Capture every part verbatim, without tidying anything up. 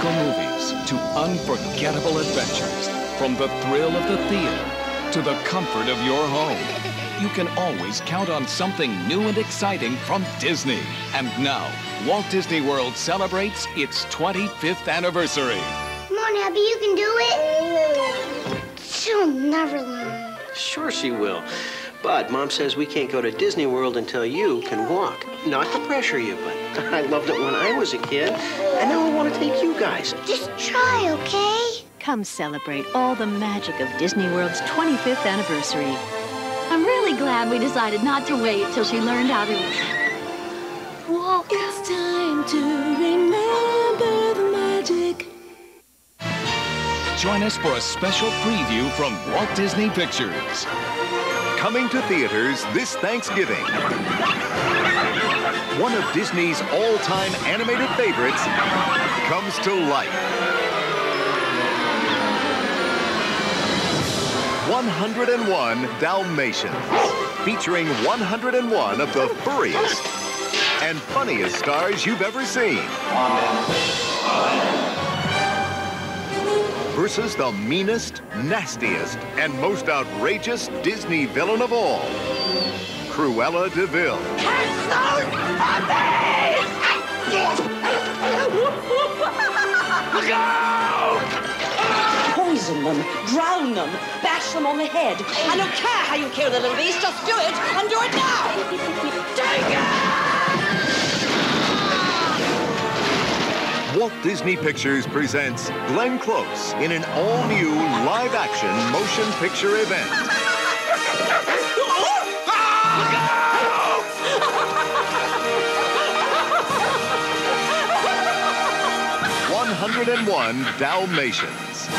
magical movies to unforgettable adventures, from the thrill of the theater to the comfort of your home, you can always count on something new and exciting from Disney. And now, Walt Disney World celebrates its twenty-fifth anniversary. Come on, Abby, you can do it. She'll never learn. Sure she will. But Mom says we can't go to Disney World until you can walk. Not to pressure you, but I loved it when I was a kid, and now I want to take you guys. Just try, okay? Come celebrate all the magic of Disney World's twenty-fifth anniversary. I'm really glad we decided not to wait till she learned how to walk. It's time to remember the magic. Join us for a special preview from Walt Disney Pictures. Coming to theaters this Thanksgiving. One of Disney's all-time animated favorites comes to life. one hundred and one Dalmatians, featuring one hundred and one of the furriest and funniest stars you've ever seen. Versus the meanest, nastiest, and most outrageous Disney villain of all, Cruella de Vil. Look out! Poison them, drown them, bash them on the head. I don't care how you kill the little beast, just do it, and do it now! Take it! Walt Disney Pictures presents Glenn Close in an all-new live-action motion picture event. one hundred and one Dalmatians.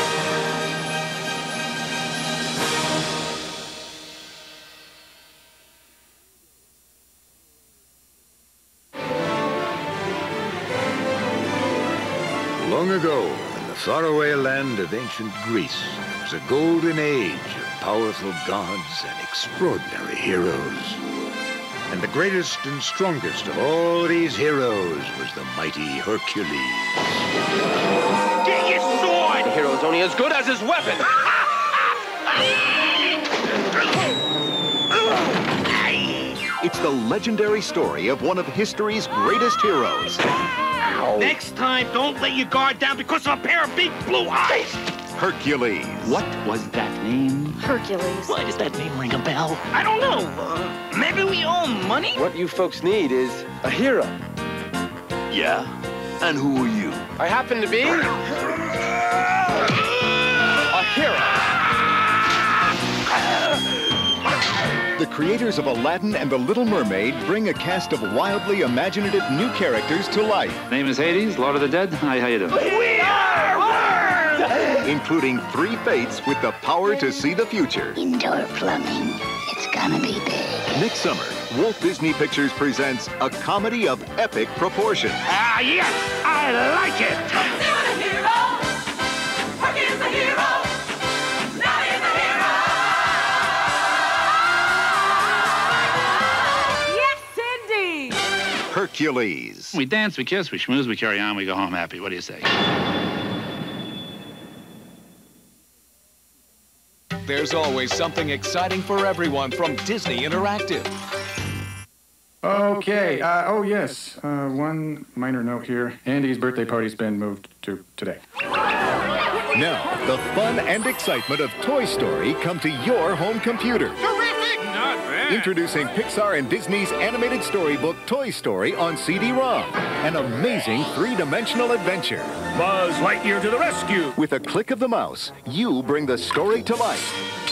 Long ago, in the faraway land of ancient Greece, was a golden age of powerful gods and extraordinary heroes. And the greatest and strongest of all these heroes was the mighty Hercules. Get your sword! The hero's only as good as his weapon. It's the legendary story of one of history's greatest heroes. Next time, don't let your guard down because of a pair of big blue eyes. Hercules. What was that name? Hercules. Why does that name ring a bell? I don't know. Uh, maybe we owe him money? What you folks need is a hero. Yeah? And who are you? I happen to be a hero. The creators of Aladdin and The Little Mermaid bring a cast of wildly imaginative new characters to life. Name is Hades, Lord of the Dead. Hi, how you doing? We are worms! Including three fates with the power to see the future. Indoor plumbing. It's gonna be big. Next summer, Walt Disney Pictures presents a comedy of epic proportions. Ah, yes! I like it! He's a hero! Hercules the hero! Now he's a hero! Yes, indeed! Hercules. We dance, we kiss, we schmooze, we carry on, we go home happy. What do you say? There's always something exciting for everyone from Disney Interactive. Okay, uh, oh yes, uh, one minor note here. Andy's birthday party's been moved to today. Now, the fun and excitement of Toy Story come to your home computer. Terrific! Not bad! Introducing Pixar and Disney's animated storybook Toy Story on C D ROM. An amazing three-dimensional adventure. Buzz Lightyear to the rescue! With a click of the mouse, you bring the story to life.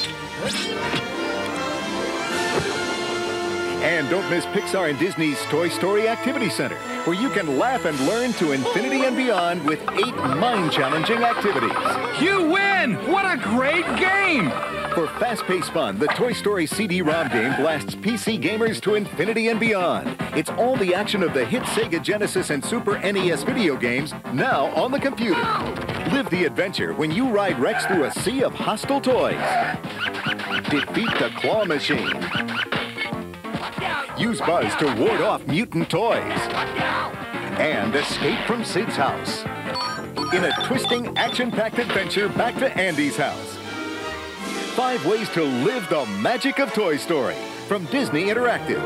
And don't miss Pixar and Disney's Toy Story Activity Center, where you can laugh and learn to infinity and beyond with eight mind-challenging activities. You win! What a great game! For fast-paced fun, the Toy Story C D ROM game blasts P C gamers to infinity and beyond. It's all the action of the hit Sega Genesis and Super N E S video games, now on the computer. Live the adventure when you ride Rex through a sea of hostile toys. Defeat the claw machine. Use Buzz to ward off mutant toys. And escape from Sid's house. in a twisting, action-packed adventure back to Andy's house. Five ways to live the magic of Toy Story from Disney Interactive.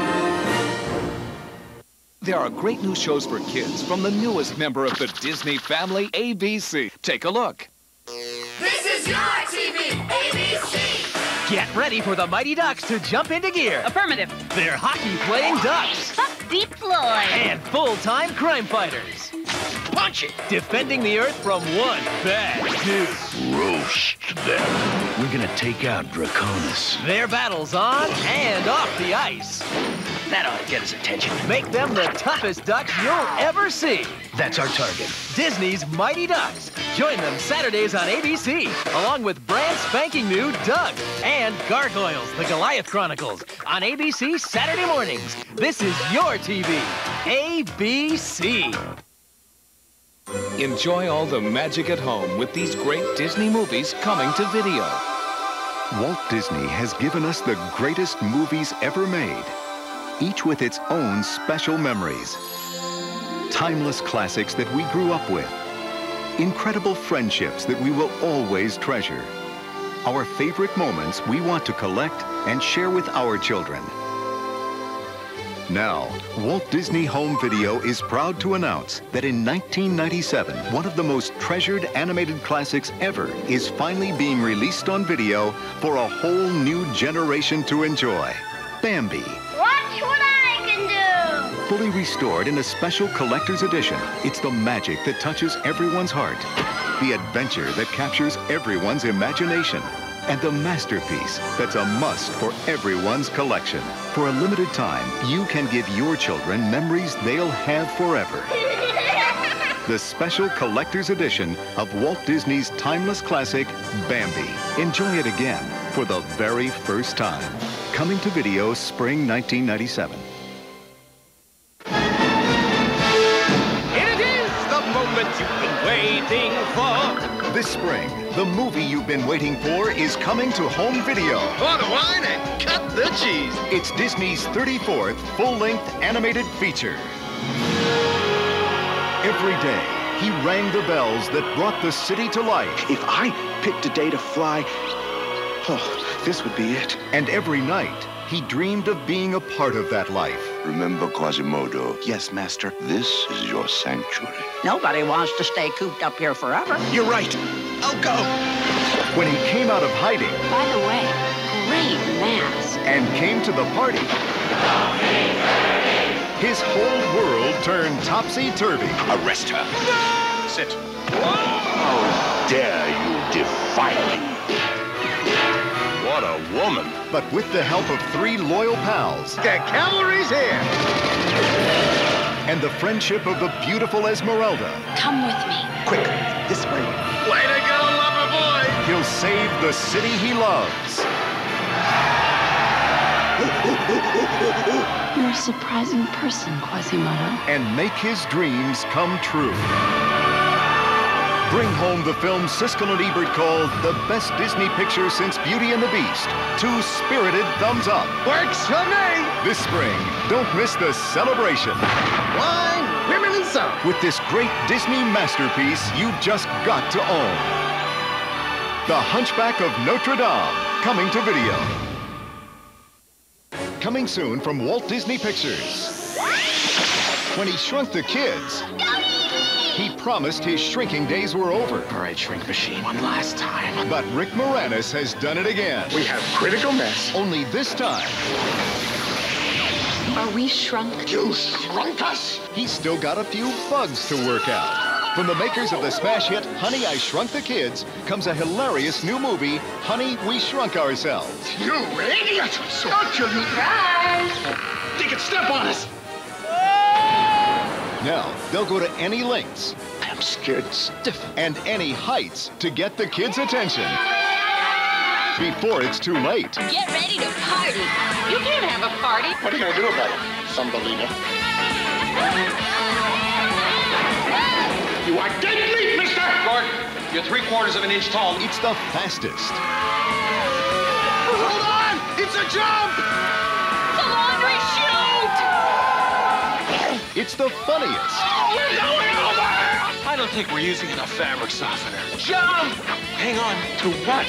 There are great new shows for kids from the newest member of the Disney family, A B C. Take a look. This is your T V, A B C. Get ready for the Mighty Ducks to jump into gear. Affirmative. They're hockey-playing ducks. Up Deep Floyd. And full-time crime fighters. Punch it! Defending the Earth from one bad dude. Roast them. We're gonna take out Draconis. Their battles on and off the ice. That ought to get his attention. Make them the toughest ducks you'll ever see. That's our target. Disney's Mighty Ducks. Join them Saturdays on A B C, along with brand spanking new Doug and Gargoyles, the Goliath Chronicles, on A B C Saturday mornings. This is your T V, A B C. Enjoy all the magic at home with these great Disney movies coming to video. Walt Disney has given us the greatest movies ever made, each with its own special memories. Timeless classics that we grew up with. Incredible friendships that we will always treasure. Our favorite moments we want to collect and share with our children. Now, Walt Disney Home Video is proud to announce that in nineteen ninety-seven, one of the most treasured animated classics ever is finally being released on video for a whole new generation to enjoy. Bambi. Watch what I can do! Fully restored in a special collector's edition, it's the magic that touches everyone's heart, the adventure that captures everyone's imagination, and the masterpiece that's a must for everyone's collection. For a limited time, you can give your children memories they'll have forever. The special collector's edition of Walt Disney's timeless classic, Bambi. Enjoy it again for the very first time. Coming to video spring nineteen ninety-seven. It is the moment you've been waiting for. This spring, the movie you've been waiting for is coming to home video. Pour the wine and cut the cheese. It's Disney's thirty-fourth full-length animated feature. Every day, he rang the bells that brought the city to life. If I picked a day to fly, oh, this would be it. And every night, he dreamed of being a part of that life. Remember, Quasimodo, Yes, Master. this is your sanctuary. Nobody wants to stay cooped up here forever. You're right. I'll go. When he came out of hiding By the way, great mask. and came to the party, his whole world turned topsy-turvy. Arrest her. Sit. How dare you defy me? What a woman. But with the help of three loyal pals The cavalry's here. and the friendship of the beautiful Esmeralda, Come with me. Quick, this way. Way to go, lover boy. he'll save the city he loves. You're a surprising person, Quasimodo. And make his dreams come true. Bring home the film Siskel and Ebert called the best Disney picture since Beauty and the Beast. Two spirited thumbs up. Works for me. This spring, don't miss the celebration. Wine, women, and song. With this great Disney masterpiece you just got to own. The Hunchback of Notre Dame, coming to video. Coming soon from Walt Disney Pictures. When he shrunk the kids, he promised his shrinking days were over. All right, shrink machine, one last time. But Rick Moranis has done it again. We have critical mass. Only this time, Are we shrunk? You shrunk us. he's still got a few bugs to work out. From the makers of the smash hit Honey, I Shrunk the Kids comes a hilarious new movie, Honey, We Shrunk Ourselves. You idiot. Don't you try. They can step on us. Now, they'll go to any lengths I'm scared stiff. and any heights to get the kids' attention before it's too late. Get ready to party. You can't have a party. What are you gonna do about it, Thumbelina? You are dead meat, mister! Gordon, you're three quarters of an inch tall. It's the fastest, Hold on! It's a jump! The laundry chute! it's the funniest, Oh, we're going over! I I don't think we're using enough fabric softener. Jump! Hang on. To what?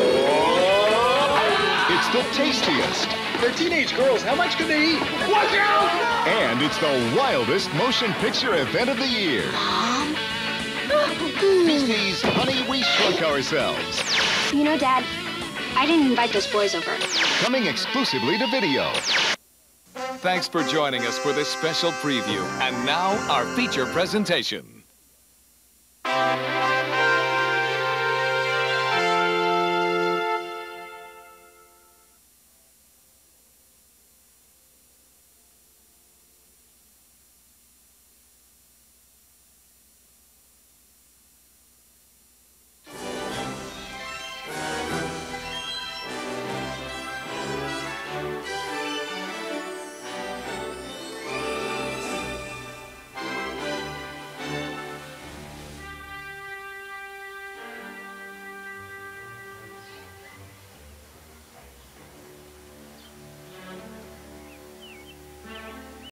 It's the tastiest. They're teenage girls. How much can they eat? Watch out! And it's the wildest motion picture event of the year. Mom? Disney's Honey, We Shrunk Ourselves. You know, Dad, I didn't invite those boys over. Coming exclusively to video. Thanks for joining us for this special preview. And now, our feature presentation.